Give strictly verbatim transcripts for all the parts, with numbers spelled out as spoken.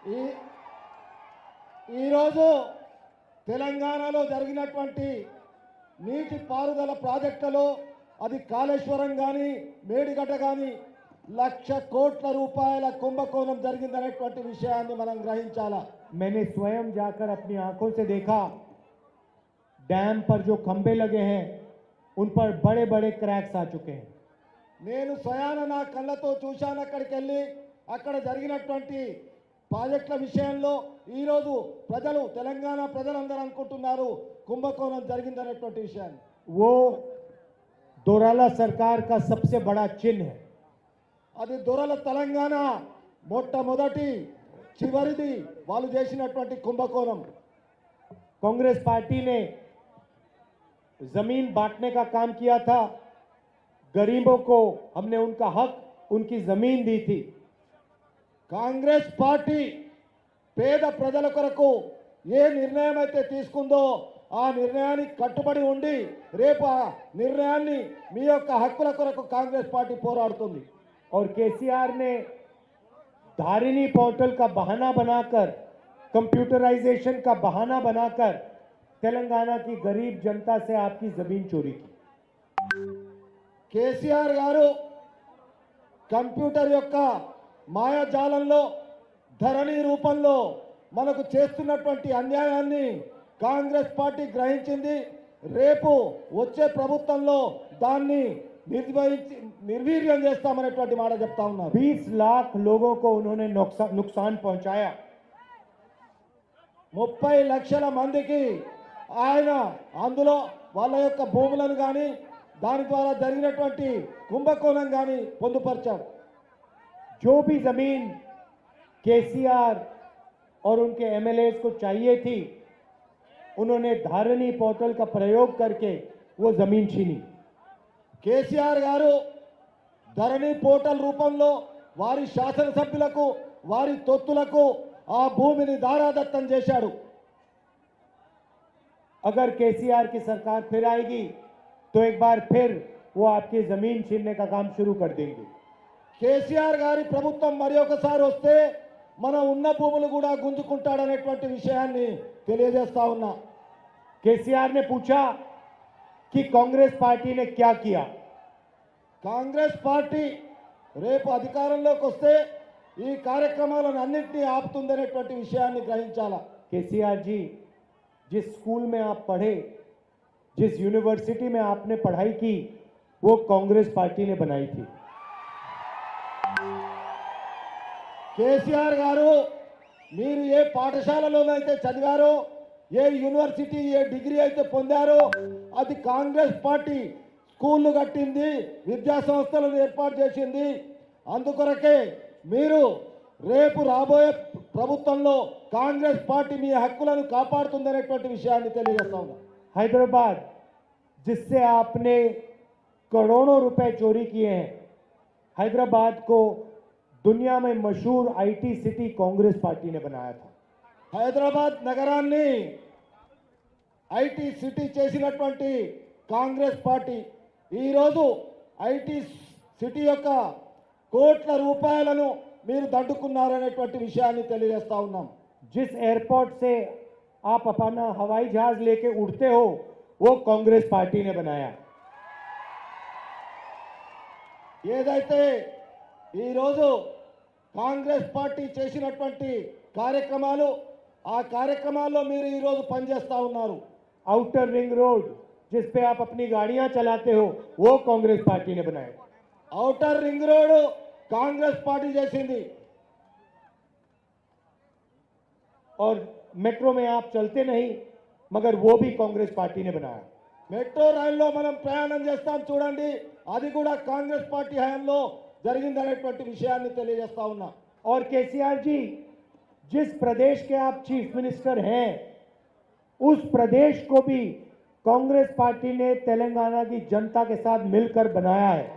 ఈ ఈరోజు తెలంగాణలో జరిగినటువంటి నీటి పారుదల ప్రాజెక్టులో అది కాళేశ్వరం కానీ మేడిగడ్డ కానీ లక్ష కోట్ల రూపాయల కుంభకోణం జరిగిందనేటువంటి విషయాన్ని మనం గ్రహించాలా. मैंने स्वयं जाकर अपनी आंखों से देखा, डैम पर जो खंभे लगे हैं उन पर बड़े बड़े क्रैक्स आ चुके हैं। నేను స్వయాన నా కళ్ళతో చూశాను. అక్కడికి వెళ్ళి అక్కడ జరిగినటువంటి ప్రాజెక్టుల విషయంలో ఈరోజు ప్రజలు తెలంగాణ ప్రజలందరూ అనుకుంటున్నారు కుంభకోణం జరిగిందనేటువంటి విషయాన్ని. वो दोराला सरकार का सबसे बड़ा चिन्ह है। అది దొరల తెలంగాణ మొట్టమొదటి చివరిది వాళ్ళు చేసినటువంటి కుంభకోణం. कांग्रेस पार्टी ने जमीन बांटने का काम किया था, गरीबों को हमने उनका हक, उनकी जमीन दी थी। కాంగ్రెస్ పార్టీ పేద ప్రజల కొరకు ఏ నిర్ణయం అయితే తీసుకుందో ఆ నిర్ణయానికి కట్టుబడి ఉండి రేపు ఆ నిర్ణయాన్ని మీ యొక్క హక్కుల కొరకు కాంగ్రెస్ పార్టీ పోరాడుతుంది. और केसीआर ने धारिनी पोर्टल का बहाना बनाकर, कंप्यूटराइजेशन का बहाना बनाकर तेलंगाना की गरीब जनता से आपकी जमीन चोरी की। కేసీఆర్ గారు కంప్యూటర్ యొక్క మాయాజాలంలో ధరణి రూపంలో మనకు చేస్తున్నటువంటి అన్యాయాన్ని కాంగ్రెస్ పార్టీ గ్రహించింది. రేపు వచ్చే ప్రభుత్వంలో దాన్ని నిర్వహించి నిర్వీర్యం చేస్తామనేటువంటి మాట చెప్తా ఉన్నారు. बीस लाख लोगों को उन्होंने नुकसान नुकसान पहुंचाया। ముప్పై లక్షల మందికి ఆయన అందులో వాళ్ళ యొక్క భూములను కానీ దాని ద్వారా జరిగినటువంటి కుంభకోణం కానీ పొందుపరిచారు. जो भी जमीन केसीआर और उनके एमएलए को चाहिए थी, उन्होंने धारिनी पोर्टल का प्रयोग करके वो जमीन छीनी। కేసీఆర్ గారు ధరణి పోర్టల్ రూపంలో వారి శాసనసభ్యులకు వారి తొత్తులకు ఆ భూమిని దారాదత్తం చేశాడు. अगर केसीआर की सरकार फिर आएगी तो एक बार फिर वो आपकी जमीन छीनने का काम शुरू कर देंगे। కేసీఆర్ గారి ప్రభుత్వం మరి ఒకసారి వస్తే మన ఉన్న భూములు కూడా గుంజుకుంటాడనేటువంటి విషయాన్ని తెలియజేస్తా ఉన్నా. केसीआर ने पूछा कि कांग्रेस पार्टी ने क्या किया। కాంగ్రెస్ పార్టీ రేపు అధికారంలోకి వస్తే ఈ కార్యక్రమాలను అన్నింటినీ ఆపుతుందనేటువంటి విషయాన్ని గ్రహించాలా. केसीआर जी, जिस स्कूल में आप पढ़े, जिस यूनिवर्सिटी में आपने पढ़ाई की, वो कांग्रेस पार्टी ने बनाई थी। కేసీఆర్ గారు మీరు ఏ పాఠశాలలోనైతే చదివారో, ఏ యూనివర్సిటీ ఏ డిగ్రీ అయితే పొందారో అది కాంగ్రెస్ పార్టీ స్కూళ్ళు కట్టింది, విద్యా సంస్థలను ఏర్పాటు చేసింది. అందుకొరకే మీరు రేపు రాబోయే ప్రభుత్వంలో కాంగ్రెస్ పార్టీ మీ హక్కులను కాపాడుతుందనేటువంటి విషయాన్ని తెలియజేస్తా ఉన్నా. हैदराबाद, जिससे आपने करोड़ों रुपए चोरी किए हैं, हैदराबाद को दुनिया में मशहूर आईटी सिटी कांग्रेस पार्टी ने बनाया था। హైదరాబాద్ నగరాన్ని ఐటీ సిటీ చేసినటువంటి కాంగ్రెస్ పార్టీ ఈరోజు ఐటీ సిటీ యొక్క కోట్ల రూపాయలను మీరు దండుకున్నారనేటువంటి విషయాన్ని తెలియజేస్తా ఉన్నాం. जिस एयरपोर्ट से आप अपना हवाई जहाज लेके उड़ते हो, वो कांग्रेस पार्टी ने बनाया। ఏదైతే ఈరోజు కాంగ్రెస్ పార్టీ చేసినటువంటి కార్యక్రమాలు ఆ కార్యక్రమాల్లో మీరు ఈరోజు పనిచేస్తూ ఉన్నారు. आउटर रिंग रोड, जिस पे आप अपनी गाड़ियां चलाते हो, वो कांग्रेस पार्टी ने बनाया। Outer ring road Congress party చేసింది. और मेट्रो में आप चलते नहीं, मगर वो भी कांग्रेस पार्टी ने बनाया। మెట్రో రైల్లో మనం ప్రయాణం చేస్తాం చూడండి, అది కూడా కాంగ్రెస్ పార్టీ హయాంలో జరిగిందనేటువంటి విషయాన్ని తెలియజేస్తా ఉన్నా. और केसीआर जी, जिस प्रदेश के आप चीफ मिनिस्टर हैं, उस प्रदेश को भी कांग्रेस पार्टी ने तेलंगाना की जनता के साथ मिलकर बनाया है।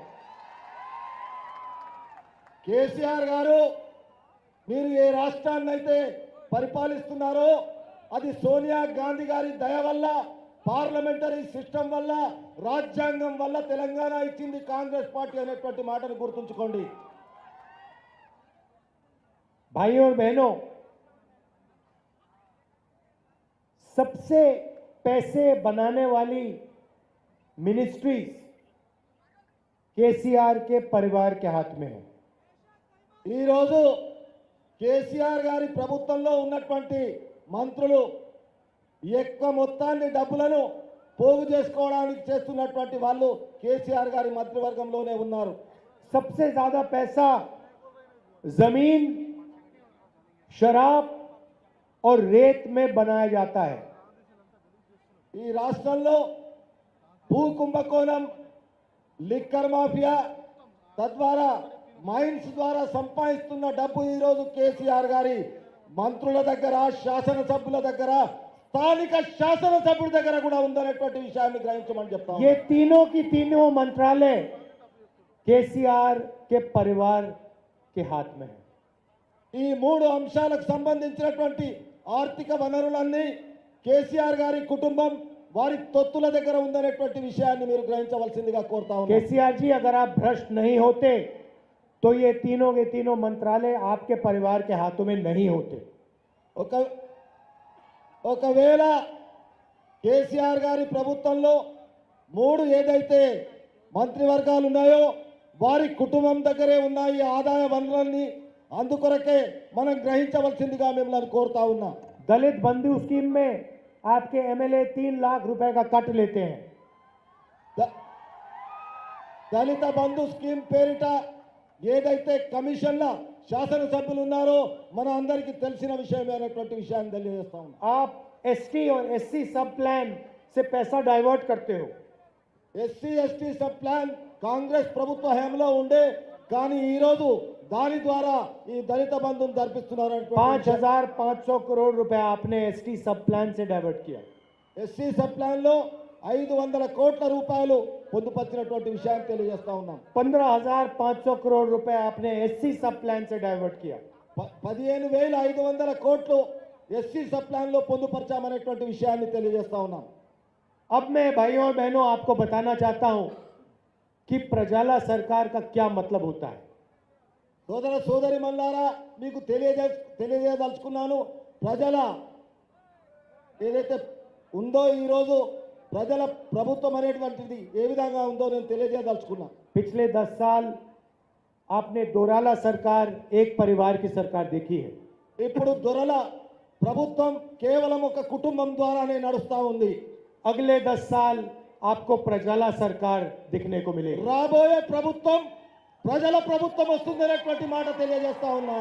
కేసీఆర్ గారు మీరు ఏ రాష్ట్రాన్ని అయితే పరిపాలిస్తున్నారో అది సోనియా గాంధీ గారి దయ వల్ల, పార్లమెంటరీ సిస్టమ్ వల్ల, రాజ్యాంగం వల్ల తెలంగాణ ఇచ్చింది కాంగ్రెస్ పార్టీ అనేటువంటి మాటను గుర్తుంచుకోండి. भाइयों और बहनों, सबसे पैसे बनाने वाली मिनिस्ट्रीज केसीआर के परिवार के हाथ में है। ఈరోజు కేసీఆర్ గారి ప్రభుత్వంలో ఉన్నటువంటి మంత్రులు ఎక్కువ మొత్తాన్ని డబ్బులను పోగు చేసుకోవడానికి చేస్తున్నటువంటి వాళ్ళు కేసీఆర్ గారి మంత్రివర్గంలోనే ఉన్నారు. सबसे ज्यादा पैसा जमीन, शराब और रेत में बनाया जाता है। ఈ రాష్ట్రంలో భూ కుంభకోణం, లిక్కర్ మాఫియా, తద్వారా మైన్స్ ద్వారా సంపాదిస్తున్న డబ్బు ఈరోజు కేసీఆర్ గారి మంత్రుల దగ్గర, శాసనసభ్యుల దగ్గర, స్థానిక శాసనసభ్యుల దగ్గర కూడా ఉందనేటువంటి విషయాన్ని గ్రహించమని చెప్తాం. ये तीनों की तीनों मंत्रालय केसीआर के परिवार के हाथ में है। ఈ మూడు అంశాలకు సంబంధించినటువంటి ఆర్థిక వనరులన్నీ కేసీఆర్ గారి కుటుంబం, వారి తొత్తుల దగ్గర ఉందనేటువంటి విషయాన్ని మీరు గ్రహించవలసిందిగా కోరుతా ఉన్నాను. केसीआर जी, अगर आप भ्रष्ट नहीं होते तो ये तीनों के तीनों मंत्रालय आपके परिवार के हाथों में नहीं होते। ఒక ఒకవేళ కేసీఆర్ గారి ప్రభుత్వంలో మూడు ఏదైతే మంత్రివర్గాలు ఉన్నాయో వారి కుటుంబం దగ్గరే ఉన్నాయి ఆదాయ వనరులన్నీ. అందుకొరకే మనం గ్రహించవలసిందిగా మిమ్మల్ని కోరుతా ఉన్నా. दलित बंधु स्कीम में आपके एमएलए तीन लाख रुपए का कट लेते हैं। ద- దళిత బంధు స్కీమ్ పేరిట ఏదైతే కమిషన్ల శాసనసభ్యులు ఉన్నారో మన అందరికీ తెలిసిన విషయమే అనేటువంటి విషయాన్ని తెలియజేస్తా ఉన్నా. आप एसटी और एससी सब प्लान से पैसा डाइवर्ट करते हो। SC ST sub plan Congress ప్రభుత్వ హయాంలో ఉండే, కానీ ఈరోజు దాని ద్వారా ఈ దళిత బంధుని జరిపిస్తున్నారు. पांच हजार पांच सौ करोड़ रुपए आपने एसटी सब प्लान से डाइवर्ट किया। ఎస్సీ సబ్ ప్లాన్ లో ఐదు వందల కోట్ల రూపాయలు పొందుపరిచినటువంటి విషయాన్ని తెలియజేస్తా ఉన్నాం. पंद्रह हजार पांच सौ करोड़ रुपए आपने एससी सब प्लान से डाइवर्ट किया। ప- పదిహేను వేల ఐదు వందల కోట్లు ఎస్సీ సబ్ ప్లాన్ లో పొందుపరిచామనేటువంటి విషయాన్ని తెలియజేస్తా ఉన్నాం. अब मैं भाइयों और बहनों आपको बताना चाहता हूं कि प्रजाला सरकार का क्या मतलब होता है। సోదర సోదరి మల్లారా, మీకు తెలియజే తెలియజేయదలుచుకున్నాను. ప్రజల ఏదైతే ఉందో ఈరోజు ప్రజల ప్రభుత్వం అనేటువంటిది ఏ విధంగా ఉందో నేను తెలియజేయదలుచుకున్నా. पिछले दस साल आपने दोराला सरकार, एक परिवार की सरकार देखी है। ఇప్పుడు దొరల ప్రభుత్వం కేవలం ఒక కుటుంబం ద్వారానే నడుస్తా ఉంది. अगले दस साल आपको प्रजाला सरकार दिखने को मिलेगी। రాబోయే ప్రభుత్వం ప్రజల ప్రభుత్వం వస్తుందనేటువంటి మాట తెలియజేస్తా ఉన్నా.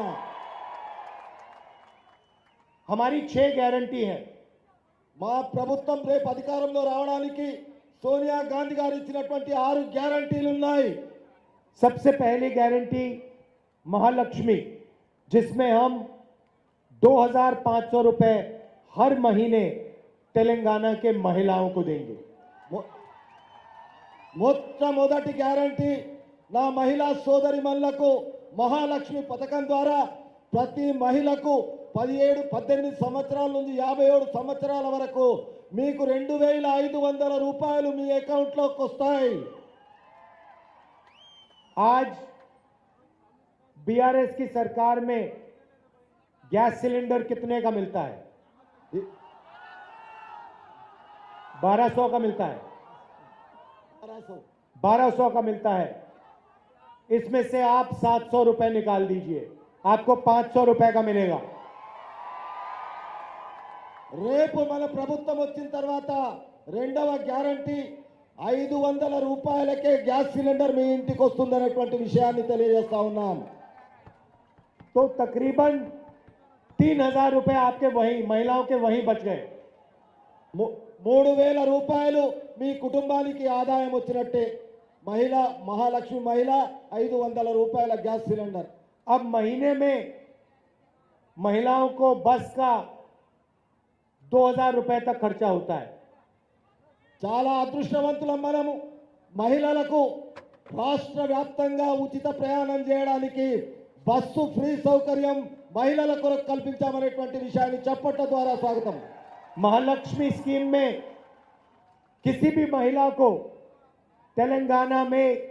हमारी छह गारंटी है। మా ప్రభుత్వం రేపు అధికారంలో రావడానికి సోనియా గాంధీ గారు ఇచ్చినటువంటి ఆరు గ్యారంటీలు ఉన్నాయి. सबसे पहली गारंटी महालक्ष्मी, जिसमें हम दो हजार पांच सौ रुपए हर महीने तेलंगाना के महिलाओं को देंगे। మొ- మొట్టమొదటి గ్యారంటీ నా మహిళా సోదరిమణులకు మహాలక్ష్మి పథకం ద్వారా ప్రతి మహిళకు పదిహేడు పద్దెనిమిది సంవత్సరాల నుంచి యాభై ఏడు సంవత్సరాల వరకు మీకు రెండు వేల ఐదు వందల రూపాయలు మీ అకౌంట్లోకి వస్తాయి. आज बीआरएस की सरकार में गैस सिलेंडर कितने का मिलता है? बारह सौ का मिलता है। बारह सौ का मिलता है। इसमें से आप सात सौ रुपए निकाल दीजिए, आपको पांच सौ रुपए का मिलेगा। రేపు మన ప్రభుత్వం వచ్చిన తర్వాత రెండవ గ్యారంటీ ఐదు వందల రూపాయలకే గ్యాస్ సిలిండర్ మీ ఇంటికి వస్తుందనేటువంటి విషయాన్ని తెలియజేస్తా ఉన్నాం. तो तकरीबन तीन हजार रुपए आपके वहीं महिलाओं के वहीं बच गए। ము- మూడు వేల రూపాయలు మీ కుటుంబానికి ఆదాయం వచ్చినట్టే. మహిళ మహాలక్ష్మి మహిళ ఐదు వందల రూపాయల గ్యాస్ సిలిండర్. अब महीने में महिलाओं को बस का दो हजार रुपए तक खर्चा होता है। చాలా అదృష్టవంతులం మనము. మహిళలకు రాష్ట్ర వ్యాప్తంగా ఉచిత ప్రయాణం చేయడానికి బస్సు ఫ్రీ సౌకర్యం మహిళల కొరకు కల్పించామనేటువంటి విషయాన్ని చప్పట్ల ద్వారా స్వాగతం. महालक्ष्मी स्कीम में किसी भी महिला को तेलंगाना में